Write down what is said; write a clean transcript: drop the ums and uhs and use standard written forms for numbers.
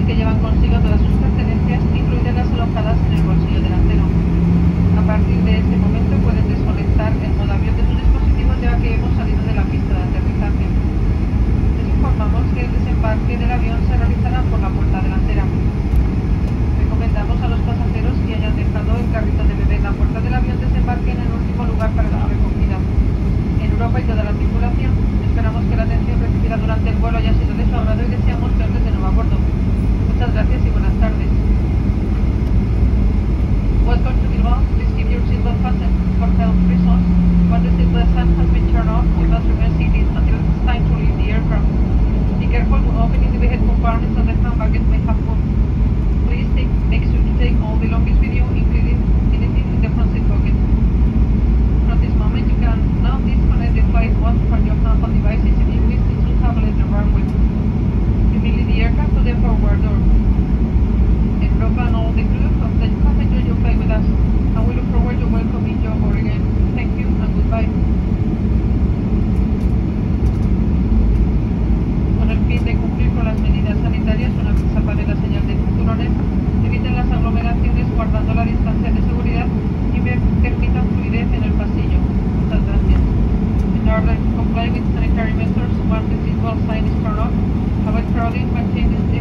que llevan consigo todas sus pertenencias, incluidas las alojadas en el bolsillo delantero. A partir de este momento pueden desconectar el modo avión de sus dispositivos ya que hemos salido de la pista de aterrizaje. Les informamos que el desembarque del avión se realizará por la puerta delantera. Recomendamos a los pasajeros que hayan dejado el carrito de bebé en la puerta del avión desembarque en el último lugar para su recogida. En Europa y toda la tripulación, esperamos que la atención recibida durante el vuelo haya sido de su agrado y deseamos verles de nuevo a bordo. Muchas gracias y buenas tardes. Welcome to Bilbao. Please keep your seatbelt fastened for health reasons. Once the seatbelt sign has been turned off, you must remain seated until it's time to leave the aircraft. Be careful when opening the overhead compartments and the hand baggage may have moved. Please make sure to take all belongings with you, including anything in the front seat pocket. From this moment, you can now disconnect the flight mode from your handheld devices if you wish to have left the runway. You may leave the aircraft to the forward door. In Europa and all the crew, hope that you have enjoyed your flight with us, and we look forward to welcoming you aboard again. Thank you and goodbye. Con el fin de cumplir con las medidas sanitarias, una vez se apague la señal de cinturones, eviten las aglomeraciones guardando la distancia de seguridad y permitan fluidez en el pasillo. Muchas gracias. In order to comply with sanitary measures, once the seatbelt sign is turned off, avoid crowding, maintain